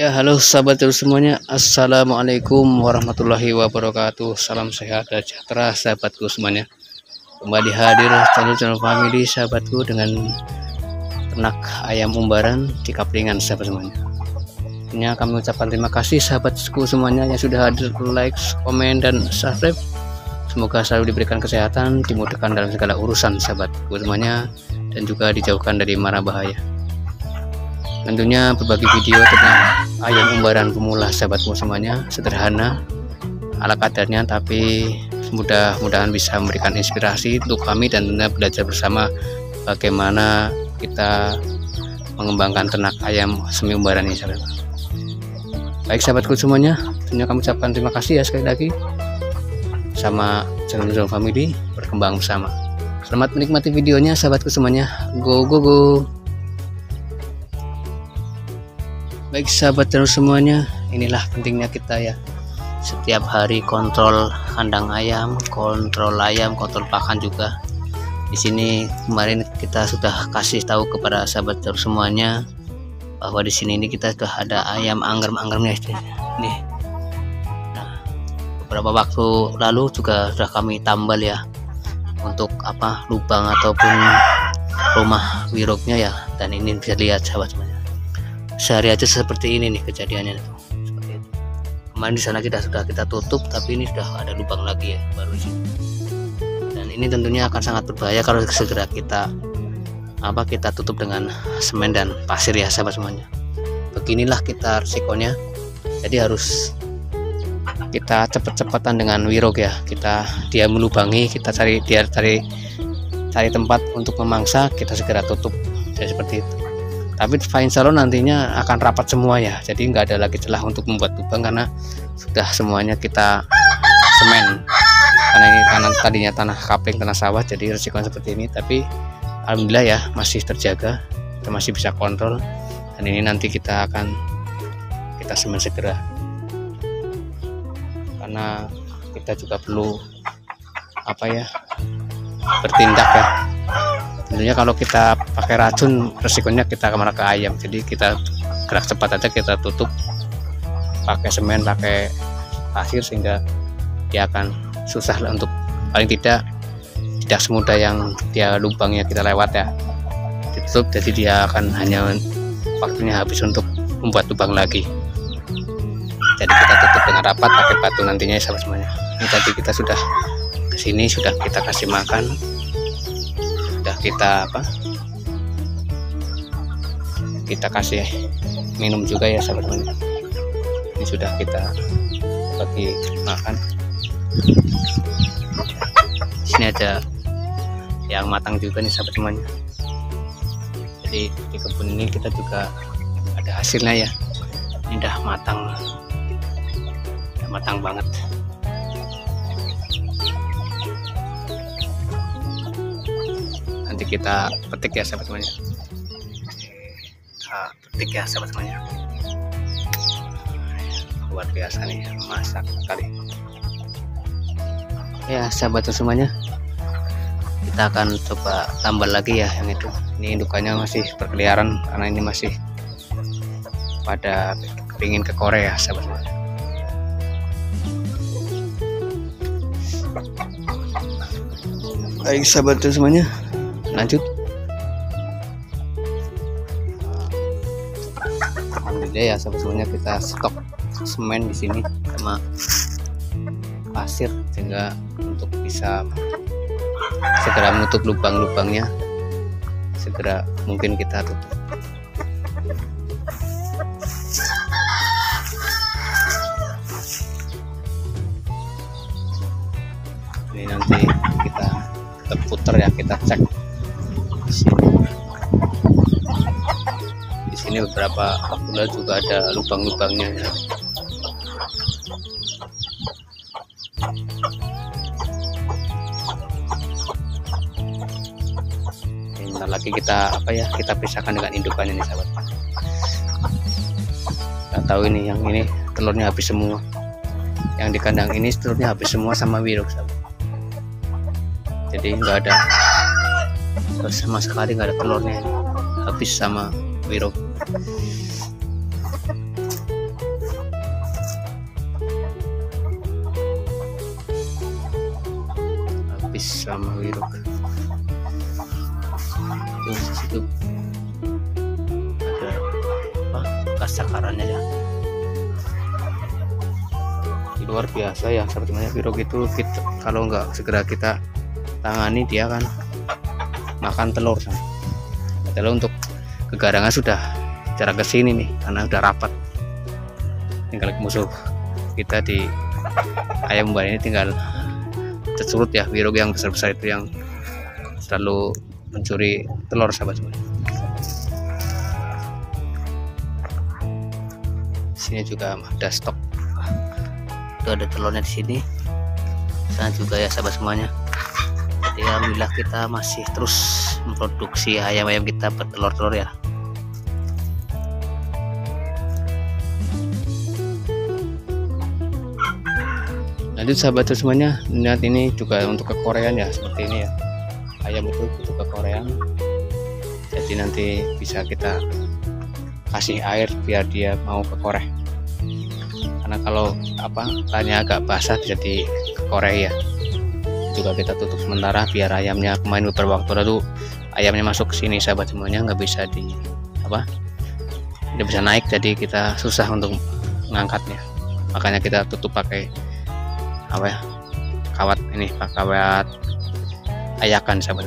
Ya, halo sahabat terus semuanya. Assalamualaikum warahmatullahi wabarakatuh. Salam sehat dan sejahtera sahabatku semuanya. Kembali hadir channel family sahabatku dengan ternak ayam umbaran di Kaplingan sahabat semuanya. Ini kami ucapkan terima kasih sahabatku semuanya yang sudah hadir, like, komen, dan subscribe. Semoga selalu diberikan kesehatan, dimudahkan dalam segala urusan sahabatku semuanya, dan juga dijauhkan dari mara bahaya. Tentunya berbagi video tentang ayam umbaran pemula sahabatku semuanya, sederhana ala kadarnya, tapi mudah-mudahan bisa memberikan inspirasi untuk kami dan tentunya belajar bersama bagaimana kita mengembangkan ternak ayam semi umbaran ini sahabat. Baik sahabatku semuanya, tentunya kami ucapkan terima kasih ya sekali lagi sama channel family berkembang bersama. Selamat menikmati videonya sahabatku semuanya. Go go go. Baik sahabat terus semuanya, inilah pentingnya kita ya. Setiap hari kontrol kandang ayam, kontrol pakan juga. Di sini kemarin kita sudah kasih tahu kepada sahabat terus semuanya bahwa di sini ini kita sudah ada ayam angger-anggernya nih. Nah, beberapa waktu lalu juga sudah kami tambal ya untuk lubang ataupun rumah wiroknya ya. Dan ini bisa lihat sahabat semuanya. Sehari aja seperti ini nih kejadiannya itu. Seperti itu. Kemarin di sana sudah kita tutup, tapi ini sudah ada lubang lagi ya baru di sini. Dan ini tentunya akan sangat berbahaya kalau segera kita tutup dengan semen dan pasir ya sahabat semuanya. Beginilah kita resikonya. Jadi harus kita cepet-cepetan dengan wirok ya. Dia melubangi, kita cari tempat untuk memangsa, kita segera tutup. Jadi seperti itu. Tapi insya Allah nantinya akan rapat semua ya, jadi nggak ada lagi celah untuk membuat lubang karena sudah semuanya kita semen. Karena ini tadinya tanah kapling, tanah sawah, jadi resikonya seperti ini. Tapi alhamdulillah ya masih terjaga, kita masih bisa kontrol. Dan ini nanti kita semen segera, karena kita juga perlu bertindak ya. Tentunya kalau kita pakai racun resikonya kita malah ke ayam, jadi kita gerak cepat aja, kita tutup pakai semen, pakai pasir, sehingga dia akan susah lah untuk, paling tidak semudah yang dia lubangnya kita lewat ya, ditutup, jadi dia akan hanya waktunya habis untuk membuat lubang lagi. Jadi kita tutup dengan rapat pakai batu nantinya ya sahabat semuanya. Ini tadi kita sudah kesini, sudah kita kasih makan, sudah kita kasih minum juga ya sahabat teman. Ini sudah kita bagi makan. Di sini ada yang matang juga nih sahabat temannya. Jadi di kebun ini kita juga ada hasilnya ya. Ini udah matang banget. Kita petik ya sahabat semuanya. Kita petik ya sahabat semuanya. Luar biasa nih, masak sekali. Ya sahabat semuanya, kita akan coba tambal lagi ya yang itu. Ini indukannya masih berkeliaran karena ini masih pada ingin ke Korea sahabat semuanya. Baik sahabat semuanya, lanjut. Alhamdulillah ya sahabat semuanya, kita stok semen di sini sama pasir sehingga untuk bisa segera menutup lubang-lubangnya, segera mungkin kita tutup. Ini nanti kita putar ya, kita cek di sini beberapa waktu lalu juga ada lubang-lubangnya ya. Bentar lagi kita kita pisahkan dengan indukannya nih sahabat. Nggak tahu ini yang ini telurnya habis semua, yang di kandang ini telurnya habis semua sama wirok sahabat. Jadi nggak ada sama sekali, nggak ada telurnya ini, habis sama wirok. habis sama Wiruk. Tuh di situ ada apa bekas cakarannya ya. Luar biasa ya sepertinya Wiruk itu kalau nggak segera kita tangani dia kan makan telur. Padahal untuk kegarangan sudah jarak ke sini nih karena udah rapat. Tinggal musuh kita di ayam umban ini tinggal tersurut ya. Wiruk yang besar-besar itu yang selalu mencuri telur sahabat semua. Sini juga ada stok. Itu ada telurnya di sini. Sana juga ya sahabat semuanya. Jadi alhamdulillah kita masih terus memproduksi ayam-ayam kita bertelur-telur ya. Lanjut sahabat semuanya, lihat ini juga untuk kekorean ya, seperti ini ya. Ayam itu butuh kekorean, jadi nanti bisa kita kasih air biar dia mau kekoreh. Karena kalau tanahnya agak basah bisa dikoreh ya. Juga kita tutup sementara biar ayamnya kemarin beberapa waktu lalu ayamnya masuk ke sini sahabat semuanya, nggak bisa tidak bisa naik, jadi kita susah untuk mengangkatnya. Makanya kita tutup pakai kawat ini, pakai kawat ayakan sahabat.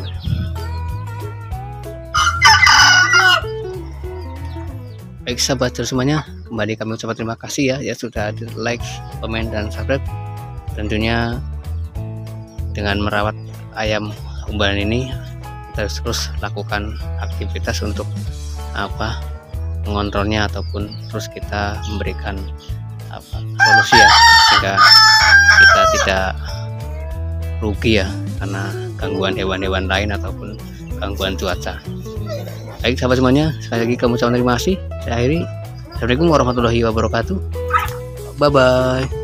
Baik sahabat semuanya, kembali kami ucapkan terima kasih ya sudah like, komen, dan subscribe. Tentunya dengan merawat ayam umban ini kita terus lakukan aktivitas untuk mengontrolnya ataupun terus kita memberikan solusi ya, sehingga kita tidak rugi ya karena gangguan hewan-hewan lain ataupun gangguan cuaca. Baik sahabat semuanya, sekali lagi kami ucapkan terima kasih. Saya akhiri. Assalamualaikum warahmatullahi wabarakatuh. Bye bye.